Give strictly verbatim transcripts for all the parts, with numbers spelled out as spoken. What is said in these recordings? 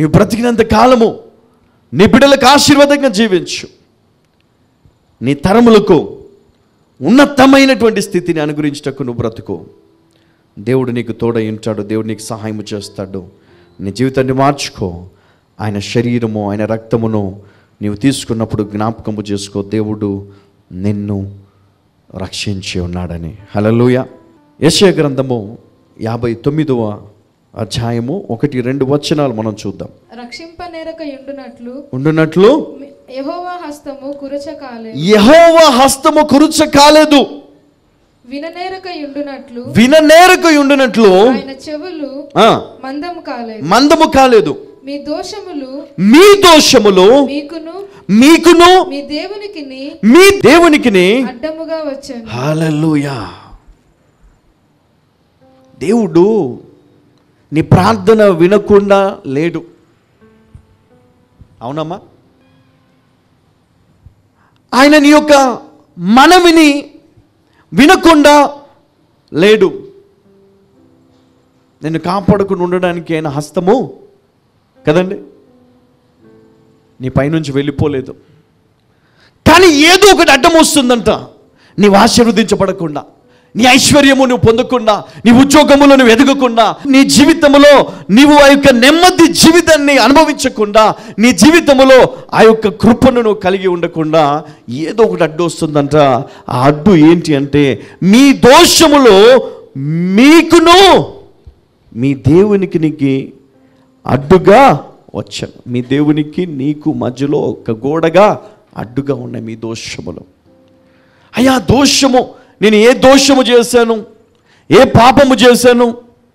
నీవు బ్రతికినంత కాలము నీ బిడ్డలకు ఆశీర్వాదంగా జీవించు. నీ తరములకు ఉన్నతమైనటువంటి స్థితిని అనుగ్రహించటకు నువ్వు బ్రతుకు. దేవుడు నీకు తోడై ఉంటాడు. దేవుడు నీకు సహాయం చేస్తాడు. నీ జీవితాన్ని మార్చుకో. ఆయన శరీరము, ఆయన రక్తమును నీవు తీసుకున్నప్పుడు జ్ఞాపకము చేసుకో, దేవుడు నిన్ను రక్షించి ఉన్నాడని. హల్లెలూయా. యెషయా గ్రంథము యాభై తొమ్మిదవ అధ్యాయము ఒకటి రెండు వచనాలు మనం చూద్దాం. రక్షింపనేరక ఉండునట్లు ఉండునట్లు యెహోవా హస్తము కురుచ కాలేదు. యెహోవా హస్తము కురుచ కాలేదు. విననేరక ఉండునట్లు విననేరక ఉండునట్లు ఆయన చెవులు మందము కాలేదు. మందము కాలేదు. మీ దోషములు మీ దోషములు మీకును మీకును మీ దేవునికిని మీ దేవునికిని అడ్డముగా వచ్చాను. హల్లెలూయా. దేవుడు నీ ప్రార్థన వినకుండా లేడు. అవునమ్మా? ఆయన నీ యొక్క మనవిని వినకుండా లేడు. నిన్ను కాపాడుకుని ఉండడానికి ఆయన హస్తము కదండి నీ పైనుంచి వెళ్ళిపోలేదు. కానీ ఏదో ఒకటి అడ్డం వస్తుందంట. నీవు ఆశీర్వదించబడకుండా, నీ ఐశ్వర్యము నువ్వు పొందకుండా, నీ ఉద్యోగములో నువ్వు ఎదగకుండా, నీ జీవితంలో నీవు ఆ యొక్క నెమ్మది జీవితాన్ని అనుభవించకుండా, నీ జీవితంలో ఆ యొక్క కృపను నువ్వు కలిగి ఉండకుండా ఏదో ఒకటి అడ్డు వస్తుందంట. ఆ అడ్డు ఏంటి అంటే, మీ దోషములో మీకును మీ దేవునికి నీకు అడ్డుగా వచ్చాను. మీ దేవునికి నీకు మధ్యలో ఒక గోడగా అడ్డుగా ఉన్నాయి మీ దోషములు. అయ్యా దోషము, నేను ఏ దోషము చేశాను, ఏ పాపము చేశాను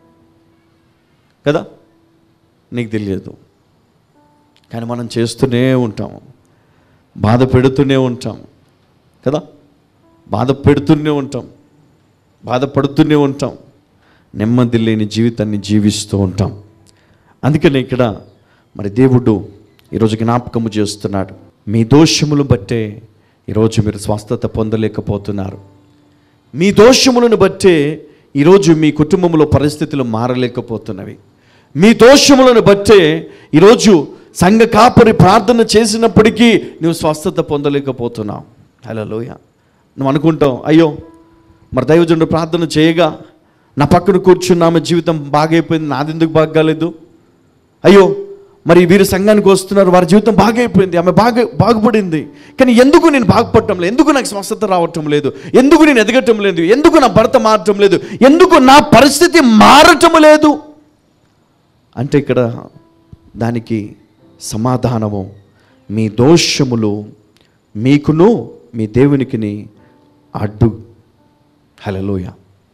కదా నీకు తెలియదు. కానీ మనం చేస్తూనే ఉంటాము, బాధ పెడుతూనే ఉంటాం కదా, బాధ పెడుతూనే ఉంటాం, బాధపడుతూనే ఉంటాం, నెమ్మది లేని జీవితాన్ని జీవిస్తూ ఉంటాం. అందుకని ఇక్కడ మరి దేవుడు ఈరోజు జ్ఞాపకము చేస్తున్నాడు. మీ దోషములు బట్టే ఈరోజు మీరు స్వస్థత పొందలేకపోతున్నారు. మీ దోషములను బట్టే ఈరోజు మీ కుటుంబంలో పరిస్థితులు మారలేకపోతున్నవి. మీ దోషములను బట్టే ఈరోజు సంఘ కాపరి ప్రార్థన చేసినప్పటికీ నువ్వు స్వస్థత పొందలేకపోతున్నావు. హల్లెలూయా. నువ్వు అనుకుంటావు, అయ్యో మరి దైవజనుడు ప్రార్థన చేయగా నా పక్కన కూర్చున్న ఆమె జీవితం బాగైపోయింది, నాది ఎందుకు బాగాలేదు? అయ్యో మరి వీరు సంఘానికి వస్తున్నారు, వారి జీవితం బాగైపోయింది, ఆమె బాగా బాగుపడింది, కానీ ఎందుకు నేను బాగుపడటం లేదు? ఎందుకు నాకు స్వస్థత రావటం లేదు? ఎందుకు నేను ఎదగటం లేదు? ఎందుకు నా భర్త మారటం లేదు? ఎందుకు నా పరిస్థితి మారటం లేదు అంటే ఇక్కడ దానికి సమాధానము, మీ దోషములు మీకును మీ దేవునికిని అడ్డు. హల్లెలూయా.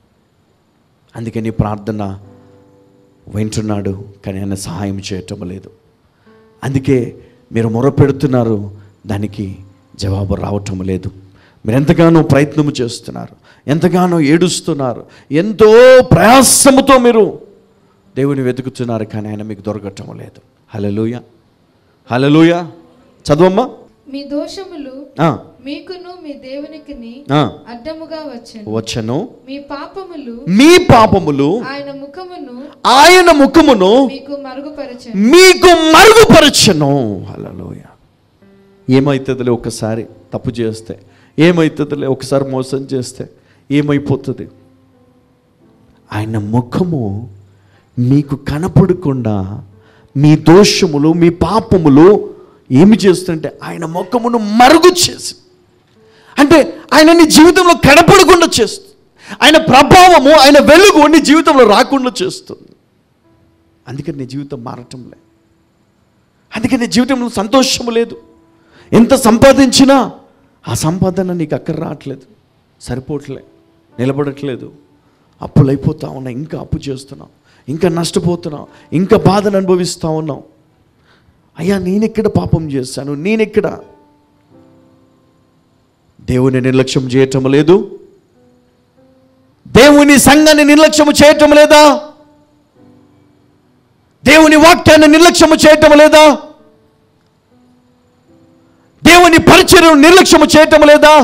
అందుకే నీ ప్రార్థన వింటున్నాడు, కానీ ఆయన సహాయం చేయటం లేదు. అందుకే మీరు మొరపెడుతున్నారు, దానికి జవాబు రావటం లేదు. మీరు ఎంతగానో ప్రయత్నము చేస్తున్నారు, ఎంతగానో ఏడుస్తున్నారు, ఎంతో ప్రయాసముతో మీరు దేవుని వెతుకుతున్నారు, కానీ ఆయన మీకు దొరకటం లేదు. హల్లెలూయా. హల్లెలూయా. చదవమ్మా. మీ దోషములు మీకును మీ దేవునికిని అడ్డముగా వచ్చెను వచ్చెను మీ పాపములు మీ పాపములు ఆయన ముఖమును ఆయన ముఖమును మీకు మరుగుపరచెను మీకు మరుగుపరచెను. హల్లెలూయా. ఏమైతుందిలే ఒకసారి తప్పు చేస్తే, ఏమైతుందిలే ఒకసారి మోసం చేస్తే ఏమైపోతుంది? ఆయన ముఖము మీకు కనపడకుండా మీ దోషములు మీ పాపములు ఏమి చేస్తుంటే ఆయన ముఖమును మరుగు చేసి, అంటే ఆయన నీ జీవితంలో కనపడకుండా చేస్తుంది. ఆయన ప్రభావము, ఆయన వెలుగు నీ జీవితంలో రాకుండా చేస్తుంది. అందుకని నీ జీవితం మారటం లేదు. అందుకని నీ జీవితంలో సంతోషము లేదు. ఎంత సంపాదించినా ఆ సంపాదన నీకు అక్కర రావట్లేదు, సరిపోవట్లే, నిలబడట్లేదు, అప్పులు అయిపోతా ఉన్నావు, ఇంకా అప్పు చేస్తున్నావు, ఇంకా నష్టపోతున్నావు, ఇంకా బాధను అనుభవిస్తూ ఉన్నావు. అయ్యా నేనెక్కడ పాపం చేశాను? నేనెక్కడ? దేవుని నిర్లక్ష్యం చేయటం లేదు, దేవుని సంఘాన్ని నిర్లక్ష్యము చేయటం లేదా? దేవుని వాక్యాన్ని నిర్లక్ష్యము చేయటం లేదా? దేవుని పరిచర్యను నిర్లక్ష్యము చేయటం లేదా?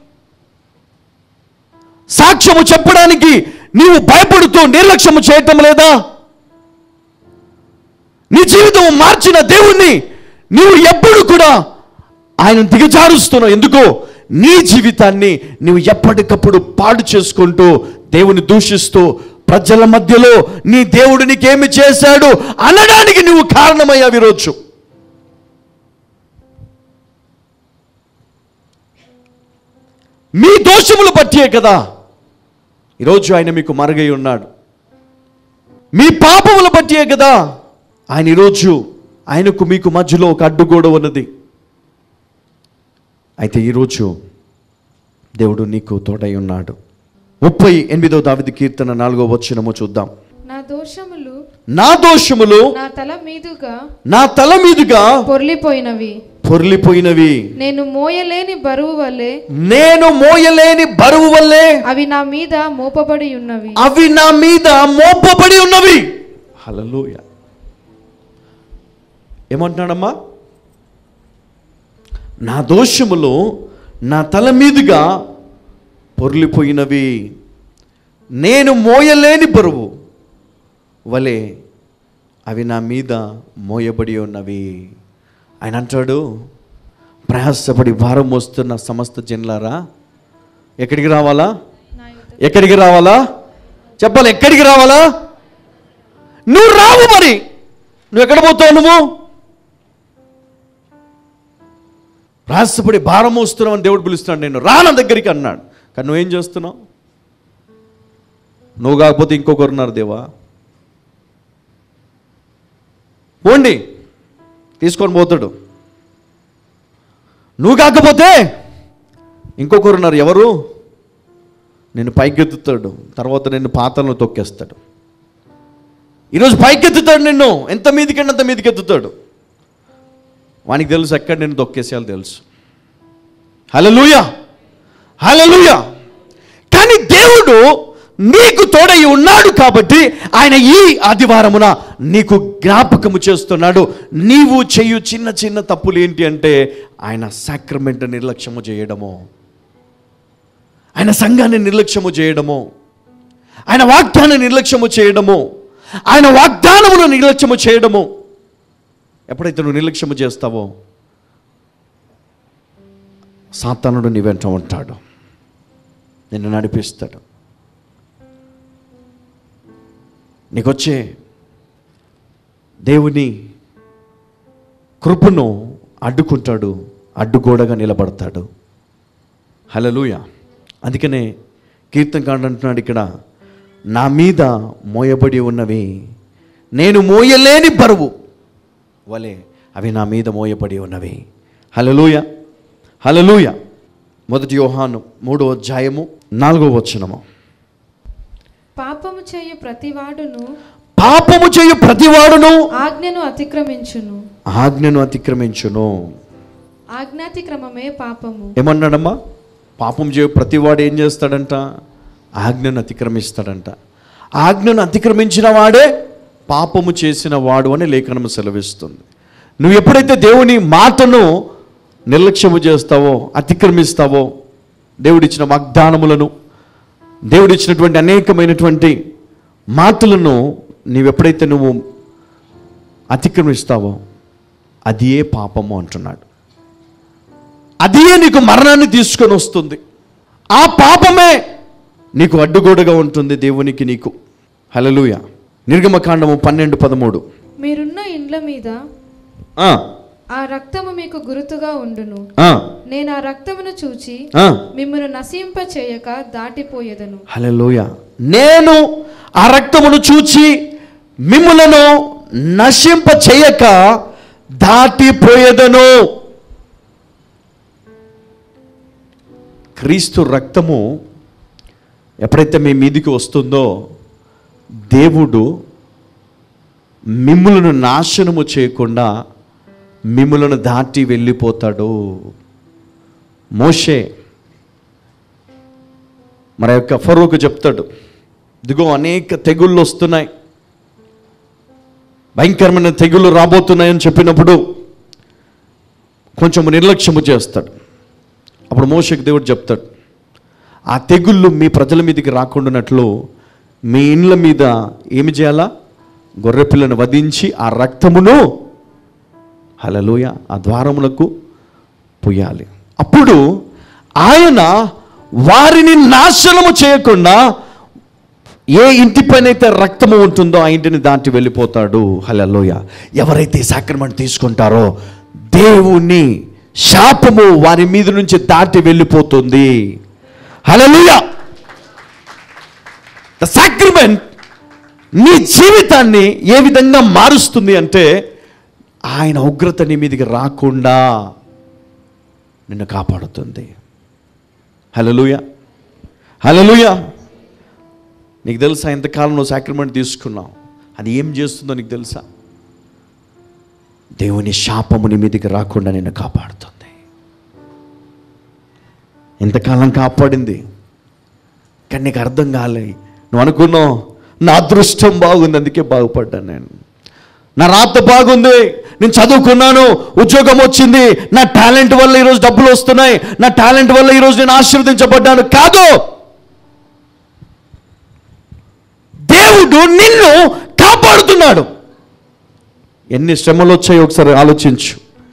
సాక్ష్యము చెప్పడానికి నీవు భయపడుతూ నిర్లక్ష్యము చేయటం లేదా? నీ జీవితం మార్చిన దేవుణ్ణి నీవు ఎప్పుడు కూడా ఆయన దిగజారుస్తున్నావు. ఎందుకో నీ జీవితాన్ని నీవు ఎప్పటికప్పుడు పాడు చేసుకుంటూ దేవుని దూషిస్తూ ప్రజల మధ్యలో నీ దేవుడు నీకేమి చేశాడు అనడానికి నువ్వు కారణమయ్యావు ఈరోజు. మీ దోషములు బట్టే కదా ఈరోజు ఆయన మీకు మరుగై ఉన్నాడు. మీ పాపముల బట్టే కదా ఆయన ఈరోజు ఆయనకు మీకు మధ్యలో ఒక అడ్డుగోడ ఉన్నది. అయితే ఈరోజు దేవుడు నీకు తోడై ఉన్నాడు. ముప్పై ఎనిమిదో దావీదు కీర్తన నాలుగో వచనము చూద్దాం. నా దోషములు నా దోషములు నా తల మీదుగా నా తల మీదుగా పొర్లిపోయినవి పొర్లిపోయినవి నేను మోయలేని బరువు వల్లే నేను మోయలేని బరువు వల్లే అవి నా మీద మోపబడి ఉన్నవి అవి నా మీద మోపబడి ఉన్నవి. హల్లెలూయా. ఏమంటున్నాడమ్మా? నా దోషములు నా తల మీదుగా పొర్లిపోయినవి, నేను మోయలేని బరువు వలె అవి నా మీద మోయబడి ఉన్నవి. ఆయన అంటాడు, ప్రయాసపడి భారం మోస్తున్న సమస్త జనులారా ఎక్కడికి రావాలా? ఎక్కడికి రావాలా? చెప్పాలి, ఎక్కడికి రావాలా? నువ్వు రావు. మరి నువ్వు ఎక్కడ పోతావు? నువ్వు ప్రయాసపడి భారం మోస్తున్నావు అని దేవుడు పిలుస్తున్నాడు. నేను రాన దగ్గరికి అన్నాడు. కానీ నువ్వేం చేస్తున్నావు? నువ్వు కాకపోతే ఇంకొకరున్నారు దేవా, పోండి తీసుకొని పోతాడు. నువ్వు కాకపోతే ఇంకొకరున్నారు. ఎవరు? నిన్ను పైకెత్తుతాడు, తర్వాత నిన్ను పాతాలను తొక్కేస్తాడు. ఈరోజు పైకెత్తుతాడు నిన్ను, ఎంత మీదికండి అంత మీదికి ఎత్తుతాడు. వానికి తెలుసు ఎక్కడ నేను తొక్కేసేయాలో తెలుసు. హల్లెలూయా, హల్లెలూయా. కానీ దేవుడు నీకు తోడై ఉన్నాడు కాబట్టి ఆయన ఈ ఆదివారమున నీకు జ్ఞాపకము చేస్తున్నాడు. నీవు చేయు చిన్న చిన్న తప్పులు ఏంటి అంటే ఆయన సాక్రమెంట్ నిర్లక్ష్యము చేయడము, ఆయన సంఘాన్ని నిర్లక్ష్యము చేయడము, ఆయన వాగ్దానాన్ని నిర్లక్ష్యము చేయడము, ఆయన వాగ్దానమును నిర్లక్ష్యము చేయడము. ఎప్పుడైతే నువ్వు నిర్లక్ష్యము చేస్తావో సాతానుడు నీ వెంట ఉంటాడు, నిన్ను నడిపిస్తాడు. నీకొచ్చే దేవుని కృపను అడ్డుకుంటాడు, అడ్డుగోడగా నిలబడతాడు. హల్లెలూయా. అందుకనే కీర్తనకారుడు అంటున్నాడు ఇక్కడ, నా మీద మోయబడి ఉన్నవి, నేను మోయలేని బరువు వలె అవి నా మీద మోయబడి ఉన్నవి. హల్లెలూయా, హల్లెలూయా. మొదటి యోహాను మూడో అధ్యాయము నాలుగో వచనము. పాపము చేయు ప్రతివాడును పాపము చేయు ప్రతివాడును ఆజ్ఞను అతిక్రమించును ఆజ్ఞను అతిక్రమించును. ఆజ్ఞాతిక్రమమే పాపము. ఏమన్నాడమ్మా? పాపం చేయు ప్రతివాడు ఏం చేస్తాడంట? ఆజ్ఞను అతిక్రమిస్తాడంట. ఆజ్ఞను అతిక్రమించిన వాడే పాపము చేసిన వాడు అని లేఖనము సెలవిస్తుంది. నువ్వు ఎప్పుడైతే దేవుని మాటను నిర్లక్ష్యము చేస్తావో, అతిక్రమిస్తావో, దేవుడిచ్చిన వాగ్దానములను, దేవుడిచ్చినటువంటి అనేకమైనటువంటి మాటలను నీవెప్పుడైతే నువ్వు అతిక్రమిస్తావో అది ఏ పాపము అంటున్నాడు. అదే నీకు మరణాన్ని తీసుకొని వస్తుంది. ఆ పాపమే నీకు అడ్డుగోడగా ఉంటుంది దేవునికి, నీకు. హల్లెలూయా. నిర్గమకాండము పన్నెండు పదమూడు. మీరున్న ఇండ్ల మీద ఆ రక్తము మీకు గుర్తుగా ఉండును. నేను ఆ రక్తమును చూచి మిమ్మల్ని నశింప చేయక దాటిపోయేదను. హల్లెలూయా. నేను ఆ రక్తమును చూచి మిమ్ములను నశింప చేయక దాటిపోయేదను. క్రీస్తు రక్తము ఎప్పుడైతే మీ మీదికి వస్తుందో దేవుడు మిమ్ములను నాశనము చేయకుండా మిమ్ములను దాటి వెళ్ళిపోతాడు. మోషే మరి యొక్క ఫరోకు చెప్తాడు, ఇదిగో అనేక తెగుళ్ళు వస్తున్నాయి, భయంకరమైన తెగుళ్ళు రాబోతున్నాయని చెప్పినప్పుడు కొంచెం నిర్లక్ష్యము చేస్తాడు. అప్పుడు మోషేకి దేవుడు చెప్తాడు, ఆ తెగుళ్ళు మీ ప్రజల మీదకి రాకుండానట్లు మీ ఇండ్ల మీద ఏమి చేయాలా? గొర్రెపిల్లను వధించి ఆ రక్తమును హల్లెలూయా ఆ ద్వారములకు పూయాలి. అప్పుడు ఆయన వారిని నాశనము చేయకుండా ఏ ఇంటి పైన అయితే రక్తము ఉంటుందో ఆ ఇంటిని దాటి వెళ్ళిపోతాడు. హల్లెలూయా. ఎవరైతే సాక్రమెంట్ తీసుకుంటారో దేవుని శాపము వారి మీద నుంచి దాటి వెళ్ళిపోతుంది. హల్లెలూయా. ద సాక్రమెంట్ నీ జీవితాన్ని ఏ విధంగా మారుస్తుంది అంటే ఆయన ఉగ్రత నీ మీదకి రాకుండా నిన్ను కాపాడుతుంది. హల్లెలూయా. హల్లెలూయా. నీకు తెలుసా ఎంతకాలం నువ్వు సాక్రమెంట్ తీసుకున్నావు అది ఏం చేస్తుందో నీకు తెలుసా? దేవుని శాపము నీ మీదకి రాకుండా నిన్ను కాపాడుతుంది. ఎంతకాలం కాపాడింది కానీ నీకు అర్థం కాలే. నువ్వు అనుకున్నావు నా అదృష్టం బాగుంది అందుకే బాగుపడ్డాను, నేను నా రాత బాగుంది, నేను చదువుకున్నాను, ఉద్యోగం వచ్చింది, నా టాలెంట్ వల్ల ఈరోజు డబ్బులు వస్తున్నాయి, నా టాలెంట్ వల్ల ఈరోజు నేను ఆశీర్వదించబడ్డాను. కాదు, దేవుడు నిన్ను కాపాడుతున్నాడు. ఎన్ని శ్రమలు వచ్చాయో ఒకసారి ఆలోచించు.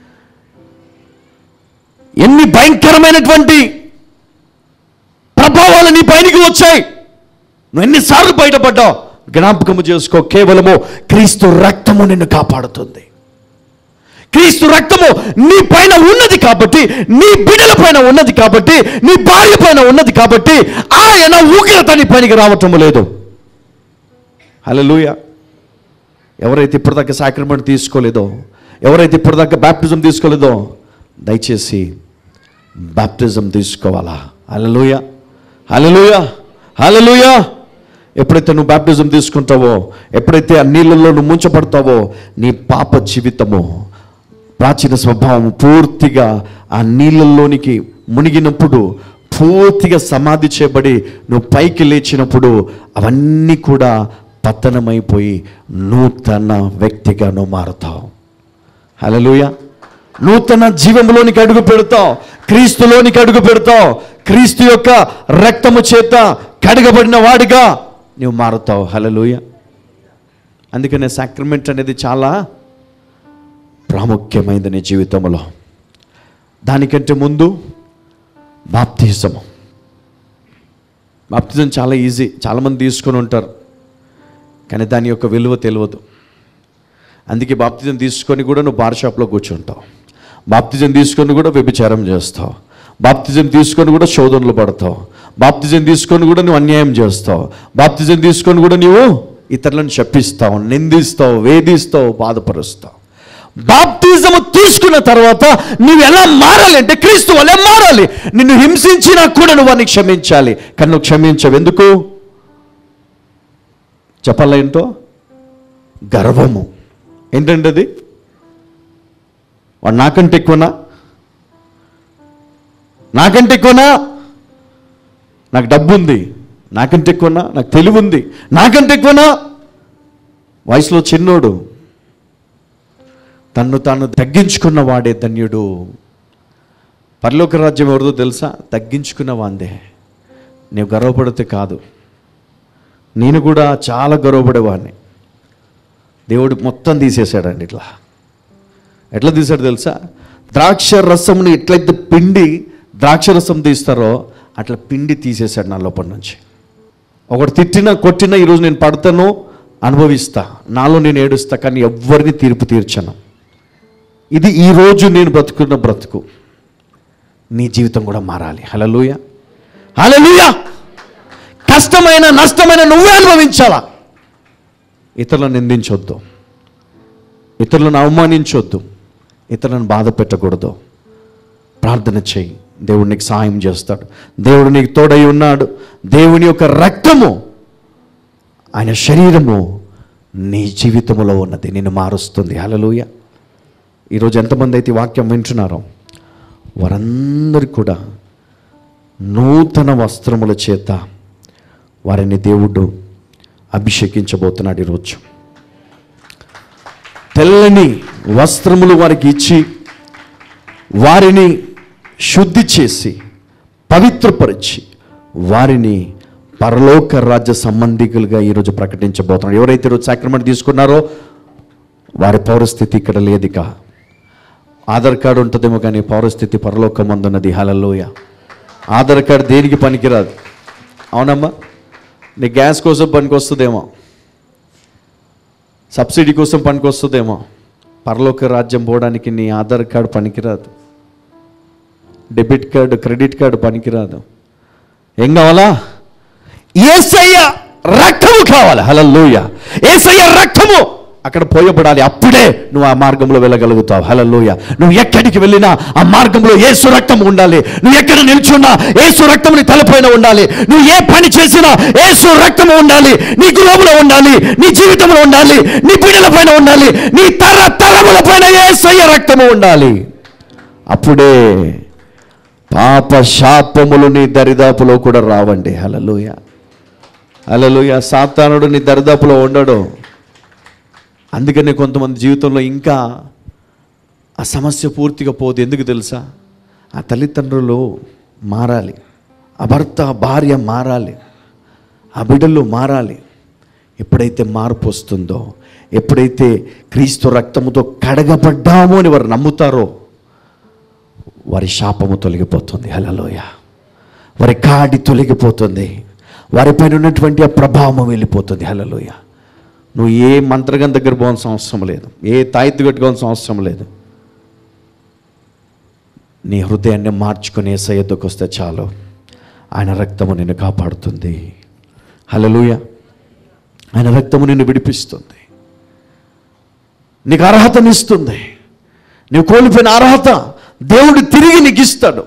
ఎన్ని భయంకరమైనటువంటి ప్రభావాలు నీ పైనకి వచ్చాయి. నువ్వు ఎన్నిసార్లు బయటపడ్డావు జ్ఞాపకము చేసుకో. కేవలము క్రీస్తు రక్తము నిన్ను కాపాడుతుంది. క్రీస్తు రక్తము నీ పైన ఉన్నది కాబట్టి, నీ బిడ్డల పైన ఉన్నది కాబట్టి, నీ భార్య పైన ఉన్నది కాబట్టి ఆయన ఉగ్రత నీ పైనకి రావటం లేదు. హల్లెలూయా. ఎవరైతే ఇప్పటిదాకా సాక్రమెంట్ తీసుకోలేదో, ఎవరైతే ఇప్పటిదాకా బాప్టిజం తీసుకోలేదో దయచేసి బాప్టిజం తీసుకోవాలా. హల్లెలూయా. హల్లెలూయా. హల్లెలూయా. ఎప్పుడైతే నువ్వు బాప్టిజం తీసుకుంటావో, ఎప్పుడైతే ఆ నీళ్ళల్లో నువ్వు ముంచబడతావో నీ పాప జీవితము, ప్రాచీన స్వభావం పూర్తిగా ఆ నీళ్ళల్లోనికి మునిగినప్పుడు పూర్తిగా సమాధి చేయబడి నువ్వు పైకి లేచినప్పుడు అవన్నీ కూడా పతనమైపోయి నూతన వ్యక్తిగా నువ్వు మారుతావు. హల్లెలూయా. నూతన జీవంలోనికి అడుగు పెడతావు, క్రీస్తులోనికి అడుగు పెడతావు, క్రీస్తు యొక్క రక్తము చేత కడగబడిన వాడిగా నువ్వు మారుతావు. హల్లెలూయా. అందుకనే సాక్రమెంట్ అనేది చాలా ప్రాముఖ్యమైనది నీ జీవితంలో. దానికంటే ముందు బాప్తిజము. బాప్తిజం చాలా ఈజీ, చాలామంది తీసుకొని ఉంటారు కానీ దాని యొక్క విలువ తెలియదు. అందుకే బాప్తిజం తీసుకొని కూడా నువ్వు బార్ షాప్లో కూర్చుంటావు, బాప్తిజం తీసుకొని కూడా వ్యభిచారం చేస్తావు, బాప్తిజం తీసుకొని కూడా శోధనలు పడతావు, బాప్తిజం తీసుకొని కూడా నువ్వు అన్యాయం చేస్తావు, బాప్తిజం తీసుకొని కూడా నువ్వు ఇతరులను శపిస్తావు, నిందిస్తావు, వేధిస్తావు, బాధపరుస్తావు. బాప్తిజము తీసుకున్న తర్వాత నువ్వు ఎలా మారాలి అంటే క్రీస్తు వలె మారాలి. నిన్ను హింసించినా కూడా నువ్వు వారిని క్షమించాలి. కానీ నువ్వు క్షమించవు. ఎందుకు చెప్పాలా? ఏంటో గర్వము. ఏంటంటే అది వాడు నాకంటే ఎక్కువనా, నాకంటే ఎక్కువనా, నాకు డబ్బు ఉంది, నాకంటే ఎక్కువనా, నాకు తెలివి ఉంది, నాకంటే ఎక్కువనా, వయసులో చిన్నోడు, తన్ను తాను తగ్గించుకున్న వాడే ధన్యుడు. పరలోక రాజ్యం ఎవరిదో తెలుసా? తగ్గించుకున్న వాందే. నీవు గర్వపడితే కాదు. నేను కూడా చాలా గర్వపడేవాడిని. దేవుడు మొత్తం తీసేశాడండి. ఇట్లా ఎట్లా తీసాడు తెలుసా? ద్రాక్ష రసంని ఎట్లయితే పిండి ద్రాక్ష రసం తీస్తారో అట్లా పిండి తీసేశాడు నా లోపల నుంచి. ఒకటి తిట్టినా కొట్టినా ఈరోజు నేను పడతాను, అనుభవిస్తా, నాలో నేను ఏడుస్తా, కానీ ఎవ్వరిని తీర్పు తీర్చను. ఇది ఈరోజు నేను బ్రతుకున్న బ్రతుకు. నీ జీవితం కూడా మారాలి. హల్లెలూయా. హల్లెలూయా. కష్టమైన నష్టమైన నువ్వే అనుభవించాలా. ఇతరులను నిందించొద్దు, ఇతరులను అవమానించొద్దు, ఇతరులను బాధ పెట్టకూడదు. ప్రార్థన చేయి, దేవుడు నీకు సహాయం చేస్తాడు. దేవుడు నీకు తోడై ఉన్నాడు. దేవుని యొక్క రక్తము, ఆయన శరీరము నీ జీవితంలో ఉన్నది, నిన్ను మారుస్తుంది. హల్లెలూయా. ఈరోజు ఎంతమంది అయితే వాక్యం వింటున్నారో వారందరూ కూడా నూతన వస్త్రముల చేత వారిని దేవుడు అభిషేకించబోతున్నాడు. ఈరోజు తెల్లని వస్త్రములు వారికి ఇచ్చి వారిని శుద్ధి చేసి పవిత్రపరిచి వారిని పరలోక రాజ్య సంబంధికులుగా ఈరోజు ప్రకటించబోతున్నారు. ఎవరైతే ఈరోజు సాక్రమెంట్ తీసుకున్నారో వారి పౌరస్థితి ఇక్కడ లేదు. ఇక ఆధార్ కార్డు ఉంటుందేమో కానీ పౌరస్థితి పరలోకమందున్నది. హల్లెలూయా. ఆధార్ కార్డు దేనికి పనికిరాదు. అవునమ్మా, నీ గ్యాస్ కోసం పనికి వస్తుందేమో, సబ్సిడీ కోసం పనికి వస్తుందేమో, పరలోక రాజ్యం పోవడానికి నీ ఆధార్ కార్డు పనికిరాదు. డెబిట్ కార్డు, క్రెడిట్ కార్డు పనికిరాదు. ఏం కావాలా? యేసయ్య రక్తము కావాలి. హల్లెలూయా. యేసయ్య రక్తము అక్కడ పోయబడాలి. అప్పుడే నువ్వు ఆ మార్గంలో వెళ్ళగలుగుతావు. హల్లెలూయా. నువ్వు ఎక్కడికి వెళ్ళినా ఆ మార్గంలో యేసు రక్తం ఉండాలి. నువ్వు ఎక్కడ నిల్చున్నా యేసు రక్తం నీ తలపైన ఉండాలి. నువ్వు ఏ పని చేసినా యేసు రక్తము ఉండాలి. నీ గృహంలో ఉండాలి, నీ జీవితంలో ఉండాలి, నీ బిడ్డల పైన ఉండాలి, నీ తర తరముల పైన యేసయ్య రక్తము ఉండాలి. అప్పుడే పాప శాపములు నీ దరిదాపులో కూడా రావండి. హల్లెలూయా. హల్లెలూయా. సాతానుడు నీ దరిదాపులో ఉండడు. అందుకనే కొంతమంది జీవితంలో ఇంకా ఆ సమస్య పూర్తిగా పోదు. ఎందుకు తెలుసా? ఆ తల్లిదండ్రులు మారాలి, ఆ భర్త భార్య మారాలి, ఆ బిడ్డలు మారాలి. ఎప్పుడైతే మార్పు వస్తుందో, ఎప్పుడైతే క్రీస్తు రక్తముతో కడగబడ్డామో అని వారు నమ్ముతారో వారి శాపము తొలగిపోతుంది. హల్లెలూయా. వారి కాడి తొలగిపోతుంది. వారిపైన ఉన్నటువంటి ఆ ప్రభావం వెళ్ళిపోతుంది. హల్లెలూయా. నువ్వు ఏ మంత్రగం దగ్గర పోవాల్సిన అవసరం లేదు, ఏ తాయిత్తు కట్టుకోవాల్సిన అవసరం లేదు. నీ హృదయాన్ని మార్చుకొని యేసయ్య యొద్దకు వస్తే చాలు, ఆయన రక్తము నిన్ను కాపాడుతుంది. హల్లెలూయా. ఆయన రక్తము నిన్ను విడిపిస్తుంది, నీకు అర్హతనిస్తుంది. నీవు కోల్పోయిన అర్హత దేవుడు తిరిగి నీకు ఇస్తాడు.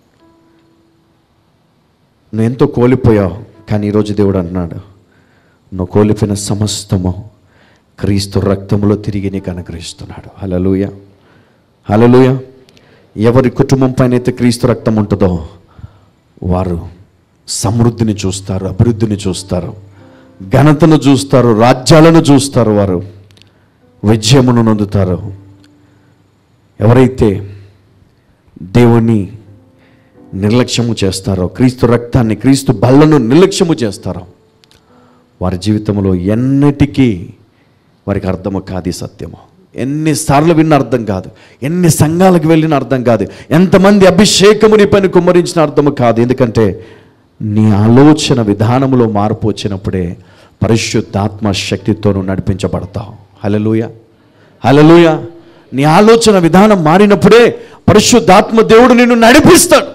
నువ్వు ఎంతో కోల్పోయావు, కానీ ఈరోజు దేవుడు అన్నాడు, నువ్వు కోల్పోయిన సమస్తము క్రీస్తు రక్తములో తిరిగి నీకు అనుగ్రహిస్తున్నాడు. హల్లెలూయా. హల్లెలూయా. ఎవరి కుటుంబం పైన అయితే క్రీస్తు రక్తం ఉంటుందో వారు సమృద్ధిని చూస్తారు, అభివృద్ధిని చూస్తారు, ఘనతను చూస్తారు, రాజ్యాలను చూస్తారు, వారు విజయమును నొందుతారు. ఎవరైతే దేవుని నిర్లక్ష్యము చేస్తారో, క్రీస్తు రక్తాన్ని, క్రీస్తు బల్లను నిర్లక్ష్యము చేస్తారో, వారి జీవితంలో ఎన్నటికీ వారికి అర్థము కాదు ఈ సత్యము. ఎన్నిసార్లు విన్న అర్థం కాదు, ఎన్ని సంఘాలకు వెళ్ళిన అర్థం కాదు, ఎంతమంది అభిషేకముని పైన కుమ్మరించిన అర్థము కాదు. ఎందుకంటే నీ ఆలోచన విధానములో మార్పు వచ్చినప్పుడే పరిశుద్ధాత్మ శక్తితో నువ్వు నడిపించబడతావు. హల్లెలూయా. హల్లెలూయా. నీ ఆలోచన విధానం మారినప్పుడే పరిశుద్ధాత్మ దేవుడు నిన్ను నడిపిస్తాడు.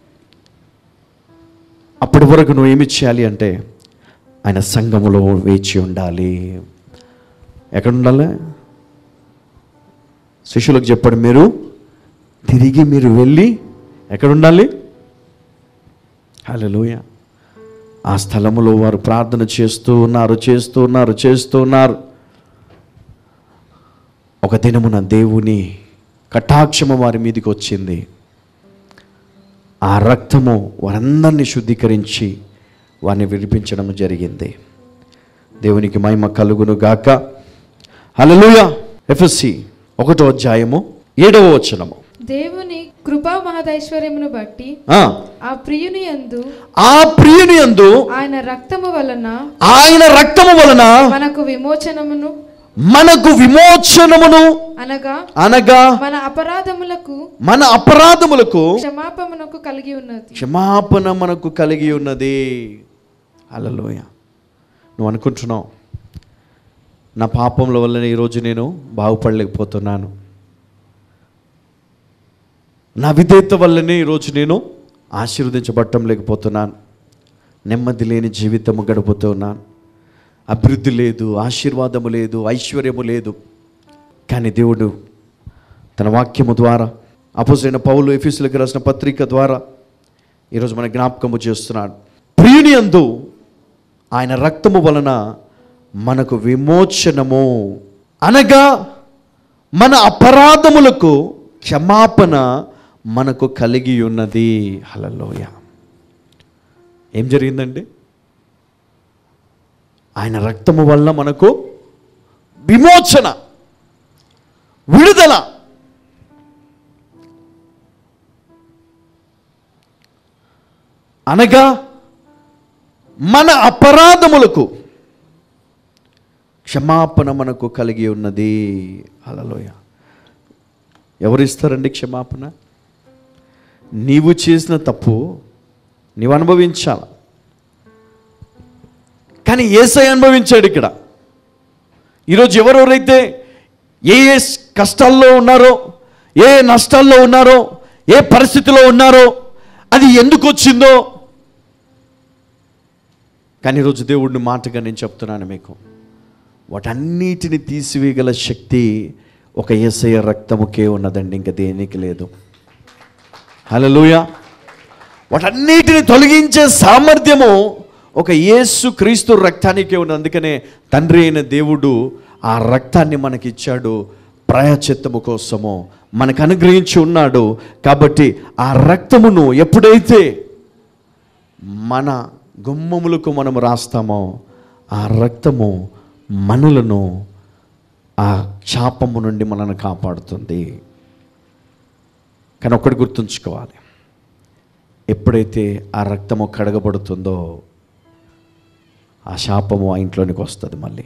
అప్పటి వరకు నువ్వు ఏమి చేయాలి అంటే ఆయన సంఘములో వేచి ఉండాలి. ఎక్కడ ఉండాలి? శిష్యులకు చెప్పాడు, మీరు తిరిగి మీరు వెళ్ళి ఎక్కడ ఉండాలి? హల్లెలూయా. ఆ స్థలములో వారు ప్రార్థన చేస్తూ ఉన్నారు, చేస్తూ ఉన్నారు, చేస్తూ ఉన్నారు. ఒక దినమున దేవుని కటాక్షము వారి మీదకి వచ్చింది. ఆ రక్తము వారందరినీ శుద్ధీకరించి వారిని విడిపించడం జరిగింది. దేవునికి మహిమ కలుగును గాక. హల్లెలూయా. ఎఫెసీ ఒకటో అధ్యాయము ఏడవ వచనము. దేవుని కృపా మహదైశ్వర్యమును బట్టి ఆ ప్రియుని యందు ఆ ప్రియుని యందు ఆయన రక్తము వలన ఆయన రక్తము వలన మనకు విమోచనమును మనకు విమోచనమును అనగా అనగా మన అపరాధములకు మన అపరాధములకు క్షమాపణకు కలిగి ఉన్నది క్షమాపణ మనకు కలిగి ఉన్నది. హల్లెలూయా. నువ్వు అనుకుంటున్నావు, నా పాపముల వల్లనే ఈరోజు నేను బాగుపడలేకపోతున్నాను, నా విధేయత వల్లనే ఈరోజు నేను ఆశీర్వదించబడటం లేకపోతున్నాను, నెమ్మది లేని జీవితము గడుపుతూ ఉన్నాను, అభివృద్ధి లేదు, ఆశీర్వాదము లేదు, ఐశ్వర్యము లేదు. కానీ దేవుడు తన వాక్యము ద్వారా, అపోస్తలుడైన పౌలు ఎఫెసీయులకు రాసిన పత్రిక ద్వారా ఈరోజు మన జ్ఞాపకము చేస్తున్నాడు. ప్రియుని యందు ఆయన రక్తము వలన మనకు విమోచనము అనగా మన అపరాధములకు క్షమాపణ మనకు కలిగి ఉన్నది. హల్లెలూయా. ఏం జరిగిందండి? ఆయన రక్తము వల్ల మనకు విమోచన, విడుదల. అనగా మన అపరాధములకు క్షమాపణ మనకు కలిగి ఉన్నది. హల్లెలూయా. ఎవరిస్తారండి క్షమాపణ? నీవు చేసిన తప్పు నీవు అనుభవించాలి. కానీ యేసయ్య అనుభవించాడు ఇక్కడ. ఈరోజు ఎవరెవరైతే ఏ ఏ కష్టాల్లో ఉన్నారో, ఏ నష్టాల్లో ఉన్నారో, ఏ పరిస్థితిలో ఉన్నారో, అది ఎందుకు వచ్చిందో, కానీ ఈరోజు దేవుడిని మాటగా నేను చెప్తున్నాను మీకు, వాటన్నిటిని తీసివేయగల శక్తి ఒక యేసయ్య రక్తముకే ఉన్నదండి, ఇంకా దేనికి లేదు. హల్లెలూయా. వాటన్నిటిని తొలగించే సామర్థ్యము ఒక యేసు క్రీస్తు రక్తానికే ఉన్నది. అందుకనే తండ్రి అయిన దేవుడు ఆ రక్తాన్ని మనకిచ్చాడు, ప్రాయశ్చిత్తము కోసము మనకు అనుగ్రహించి ఉన్నాడు. కాబట్టి ఆ రక్తమును ఎప్పుడైతే మన గుమ్మములకు మనం రాస్తామో, ఆ రక్తము మనలను ఆ శాపము నుండి మనల్ని కాపాడుతుంది. కానీ ఒక్కటి గుర్తుంచుకోవాలి, ఎప్పుడైతే ఆ రక్తము కడగబడుతుందో ఆ శాపము ఆ ఇంట్లోనికి వస్తుంది మళ్ళీ.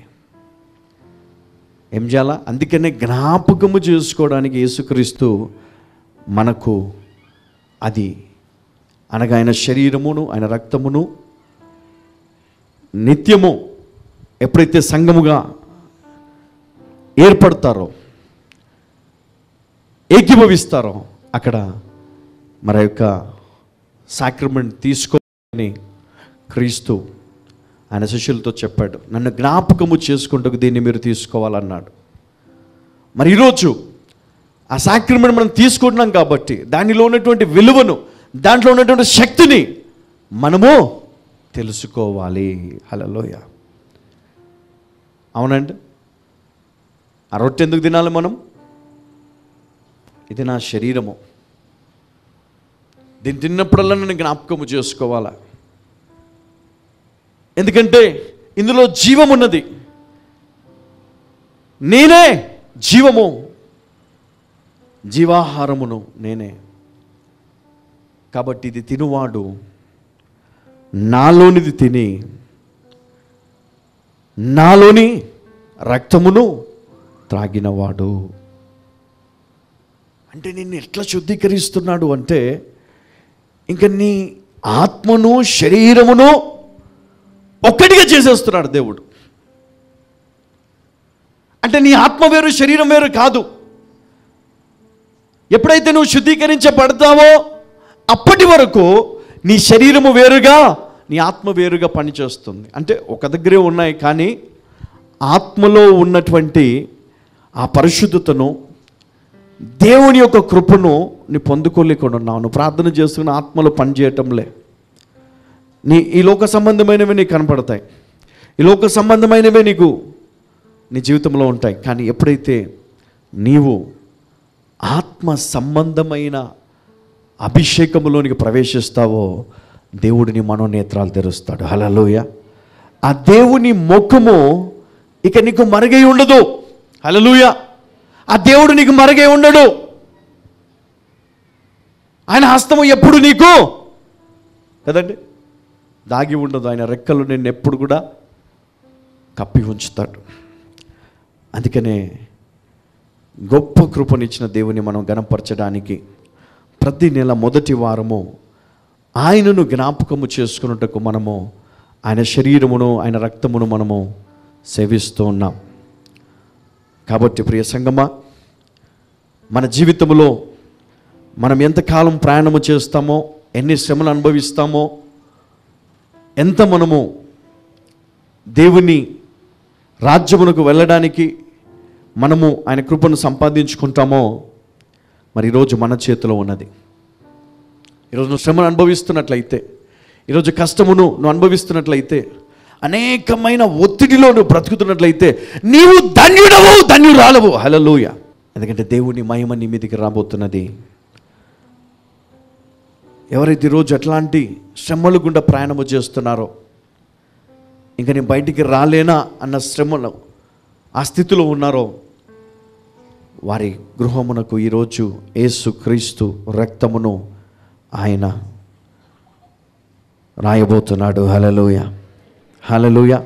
ఏం చేయాలా? అందుకనే జ్ఞాపకము చేసుకోవడానికి యేసుక్రీస్తు మనకు అది అనగా ఆయన శరీరమును ఆయన రక్తమును నిత్యము ఎప్పుడైతే సంఘముగా ఏర్పడతారో, ఏకీభవిస్తారో, అక్కడ మరి యొక్క సాక్రమెంట్ తీసుకోని క్రీస్తు ఆయన శిష్యులతో చెప్పాడు, నన్ను జ్ఞాపకము చేసుకుంటూ దీన్ని మీరు తీసుకోవాలన్నాడు. మరి ఈరోజు ఆ సాక్రమెంట్ మనం తీసుకుంటున్నాం కాబట్టి దానిలో ఉన్నటువంటి విలువను, దాంట్లో ఉన్నటువంటి శక్తిని మనము తెలుసుకోవాలి. హల్లెలూయా. అవునండి. ఆ రొట్టె ఎందుకు తినాలి మనం? ఇది నా శరీరము, దీన్ని తిన్నప్పుడల్లా నేను జ్ఞాపకము చేసుకోవాలా. ఎందుకంటే ఇందులో జీవం ఉన్నది, నేనే జీవము, జీవాహారమును నేనే. కాబట్టి ఇది తినువాడు నాలోనిది తిని నాలోని రక్తమును త్రాగినవాడు. అంటే నిన్ను ఎట్లా శుద్ధీకరిస్తున్నాడు అంటే, ఇంక నీ ఆత్మను శరీరమును ఒక్కటిగా చేసేస్తున్నాడు దేవుడు. అంటే నీ ఆత్మ వేరు శరీరం వేరు కాదు. ఎప్పుడైతే నువ్వు శుద్ధీకరించబడతావో అప్పటి వరకు నీ శరీరము వేరుగా నీ ఆత్మ వేరుగా పనిచేస్తుంది. అంటే ఒక దగ్గరే ఉన్నాయి, కానీ ఆత్మలో ఉన్నటువంటి ఆ పరిశుద్ధతను, దేవుని యొక్క కృపను నీ పొందుకోలేకుండా ఉన్నావు. నువ్వు ప్రార్థన చేస్తున్న ఆత్మలో పనిచేయటంలే. నీ ఈ లోక సంబంధమైనవి నీకు కనపడతాయి, ఈ లోక సంబంధమైనవే నీకు నీ జీవితంలో ఉంటాయి. కానీ ఎప్పుడైతే నీవు ఆత్మ సంబంధమైన అభిషేకములోనికి ప్రవేశిస్తావో దేవుడిని మనోనేత్రాలు తెరుస్తాడు. హల్లెలూయా. ఆ దేవుని ముఖము ఇక నీకు మరుగై ఉండదు. హల్లెలూయా. ఆ దేవుడు నీకు మరుగై ఉండడు. ఆయన హస్తము ఎప్పుడు నీకు కదండి దాగి ఉండదు. ఆయన రెక్కలు నిన్ను ఎప్పుడు కూడా కప్పి ఉంచుతాడు. అందుకనే గొప్ప కృపనిచ్చిన దేవుని మనం గణపరచడానికి ప్రతి నెల మొదటి వారము ఆయనను జ్ఞాపకము చేసుకున్నట్టుకు మనము ఆయన శరీరమును ఆయన రక్తమును మనము సేవిస్తూ ఉన్నాం. కాబట్టి ప్రియ సంగమా, మన జీవితంలో మనం ఎంతకాలం ప్రయాణము చేస్తామో, ఎన్ని శ్రమలు అనుభవిస్తామో, ఎంత మనము దేవుని రాజ్యమునకు వెళ్ళడానికి మనము ఆయన కృపను సంపాదించుకుంటామో, మరి ఈరోజు మన చేతిలో ఉన్నది. ఈరోజు నువ్వు శ్రమను అనుభవిస్తున్నట్లయితే, ఈరోజు కష్టమును నువ్వు అనుభవిస్తున్నట్లయితే, అనేకమైన ఒత్తిడిలో నువ్వు బ్రతుకుతున్నట్లయితే నీవు ధన్యుడవు, ధన్యురాలవు. హల్లెలూయా. ఎందుకంటే దేవుని మహిమ నీ మీదకి రాబోతున్నది. ఎవరైతే ఈరోజు ఎట్లాంటి శ్రమలు గుండా ప్రయాణము చేస్తున్నారో, ఇంకా నేను బయటికి రాలేనా అన్న శ్రమలు ఆ స్థితిలో ఉన్నారో, వారి గృహమునకు ఈరోజు యేసు క్రీస్తు రక్తమును ఆయన రాయబోతున్నాడు. హల్లెలూయా. హల్లెలూయా.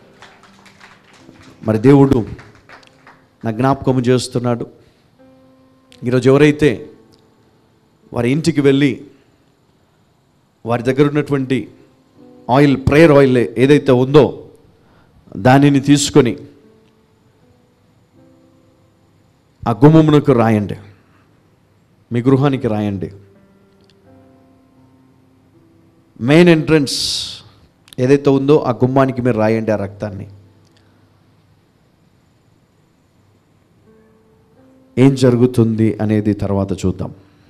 మరి దేవుడు నా జ్ఞాపకం చేస్తున్నాడు. ఈరోజు ఎవరైతే వారి ఇంటికి వెళ్ళి వారి దగ్గర ఉన్నటువంటి ఆయిల్, ప్రేయర్ ఆయిల్ ఏదైతే ఉందో దానిని తీసుకొని ఆ గుమ్మమునకు రాయండి, మీ గృహానికి రాయండి. మెయిన్ ఎంట్రన్స్ ఏదైతే ఉందో ఆ గుమ్మానికి మీరు రాయండి ఆ రక్తాన్ని. ఏం జరుగుతుంది అనేది తర్వాత చూద్దాం.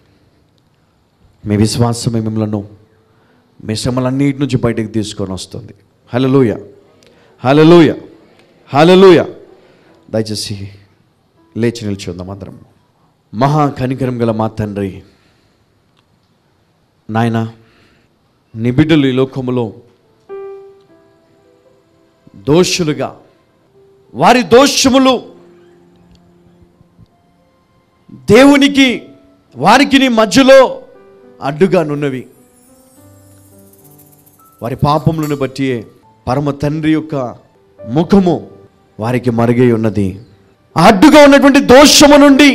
మీ విశ్వాసమే మిమ్మల్ని మీ శ్రమలన్నిటి నుంచి బయటకు తీసుకొని వస్తుంది. హల్లెలూయా, హల్లెలూయా, హల్లెలూయా. దయచేసి లేచి నిల్చుందాం అందరం. మహా కనికరం గల మా తండ్రి, నాయన, నీ బిడ్డలు ఈ లోకములో దోషులుగా, వారి దోషములు దేవునికి వారికి నీ మధ్యలో అడ్డుగా నున్నవి. వారి పాపములను బట్టి పరమ తండ్రి యొక్క ముఖము వారికి మరుగై ఉన్నది. అడ్డుగా ఉన్నటువంటి దోషము నుండి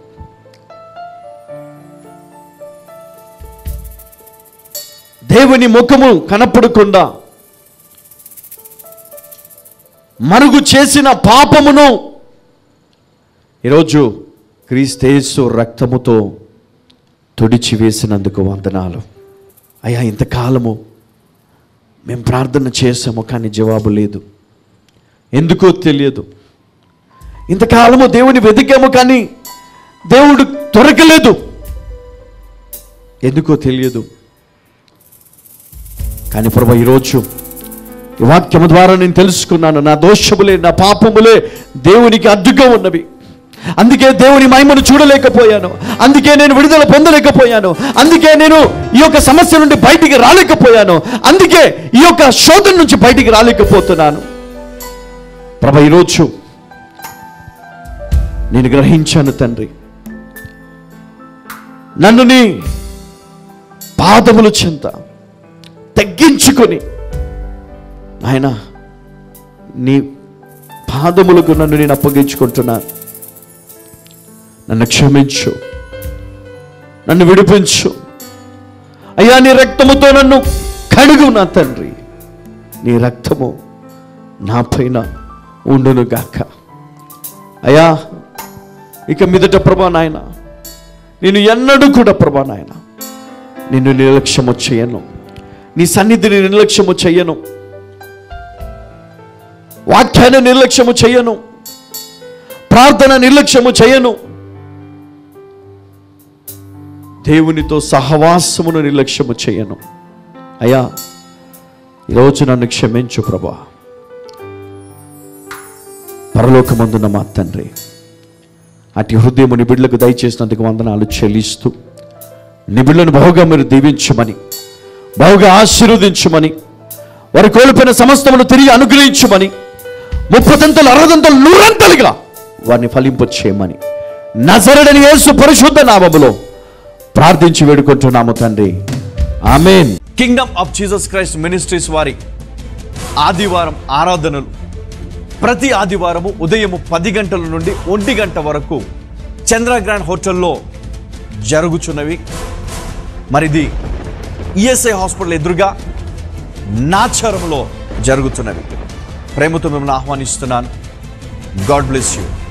దేవుని ముఖము కనపడకుండా మరుగు చేసిన పాపమును ఈరోజు క్రీస్తు రక్తముతో తుడిచి వేసినందుకు వందనాలు అయ్యా. ఇంతకాలము మేము ప్రార్థన చేసాము కానీ జవాబు లేదు, ఎందుకో తెలియదు. ఇంతకాలము దేవుని వెతికాము కానీ దేవుడు దొరకలేదు, ఎందుకో తెలియదు. కానీ ప్రభువా, ఈరోజు ఈ వాక్యము ద్వారా నేను తెలుసుకున్నాను, నా దోషములే, నా పాపములే దేవునికి అడ్డుగా ఉన్నవి. అందుకే దేవుని మహిమను చూడలేకపోయాను, అందుకే నేను విడుదల పొందలేకపోయాను, అందుకే నేను ఈ యొక్క సమస్య నుండి బయటికి రాలేకపోయాను, అందుకే ఈ యొక్క శోధన నుంచి బయటికి రాలేకపోతున్నాను. ప్రభువా, ఈరోజు నేను గ్రహించాను తండ్రి, నన్ను నీ పాదముల చెంత తగ్గించుకొని నాయనా నీ పాదములకు నన్ను నేను అప్పగించుకుంటున్నాను. నన్ను క్షమించు, నన్ను విడిపించు అయ్యా. నీ రక్తముతో నన్ను కడుగు నా తండ్రి, నీ రక్తము నా పైన ఉండును గాక అయ్యా. ఇక మీదట ప్రభా నాయన, నేను ఎన్నడూ కూడా ప్రభా నాయన నిన్ను నిర్లక్ష్యము చేయను, నీ సన్నిధిని నిర్లక్ష్యము చెయ్యను, వాక్యాన్ని నిర్లక్ష్యము చెయ్యను, ప్రార్థన నిర్లక్ష్యము చేయను, దేవునితో సహవాసమును నిర్లక్ష్యము చేయను అయ్యా. ఈరోజు నన్ను క్షమించు ప్రభా. పరలోకమందున్న మా తండ్రి, అటు హృదయము నీ బిడ్డలకు దయచేసినందుకు వందనాలు చెల్లిస్తూ, నీ బిడ్డలను బహుగా మీరు దీవించమని, బహుగా ఆశీర్వదించమని, వారి కోల్పోయిన సమస్తమును తిరిగి అనుగ్రహించమని, ముప్పదంతలు అరవదంతలు నూరంతలుగా వారిని ఫలింప చేయమని నజరేయుడైన యేసు పరిశుద్ధ నామములో ప్రార్థించి వేడుకుంటున్నాము తండ్రి, ఆమేన్. Kingdom of Jesus Christ ministries వారి ఆదివారం ఆరాధనలు ప్రతి ఆదివారము ఉదయము పది గంటల నుండి ఒంటి గంట వరకు చంద్రగ్రాండ్ హోటల్లో జరుగుచున్నవి. మరిది ఈఎస్ఐ హాస్పిటల్ ఎదురుగా నాచారంలో జరుగుతున్నవి. ప్రేమతో మిమ్మల్ని ఆహ్వానిస్తున్నాను. God bless you.